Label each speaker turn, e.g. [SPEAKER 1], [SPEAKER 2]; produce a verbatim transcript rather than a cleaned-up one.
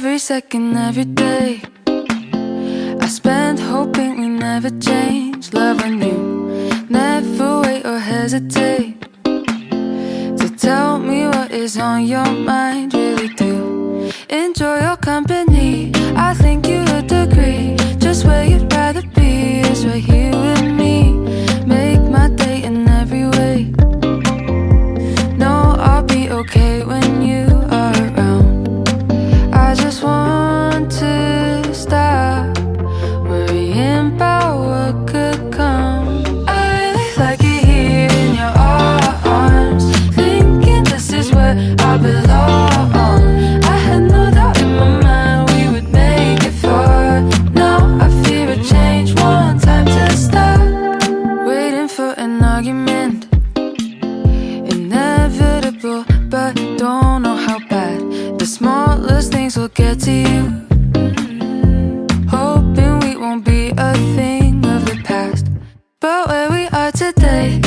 [SPEAKER 1] Every second, every day, I spend hoping we never change. Love on you, never wait or hesitate to tell me what is on your mind. Really do enjoy your company. I think you would agree. Just where you'd rather be is right here with me. Make my day in every way. No, I'll be okay when you are around. I just want to stop worrying about what could come. I really like it here in your arms, thinking this is where I belong. I had no doubt in my mind we would make it far. Now I fear a change, one time to stop waiting for an argument. Inevitable, but don't know how bad the smallest things will get to you. Hoping we won't be a thing of the past, but where we are today,